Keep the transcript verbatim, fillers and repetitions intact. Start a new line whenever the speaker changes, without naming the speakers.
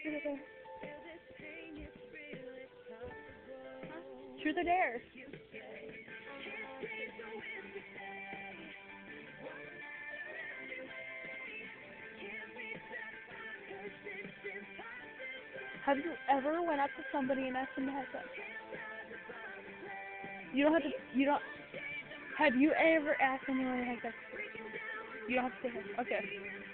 Truth or dare? Truth or dare? Have you ever went up to somebody and asked them to have sex? You don't have to. You don't. Have you ever asked anyone to have sex? You don't have to say yes. Okay.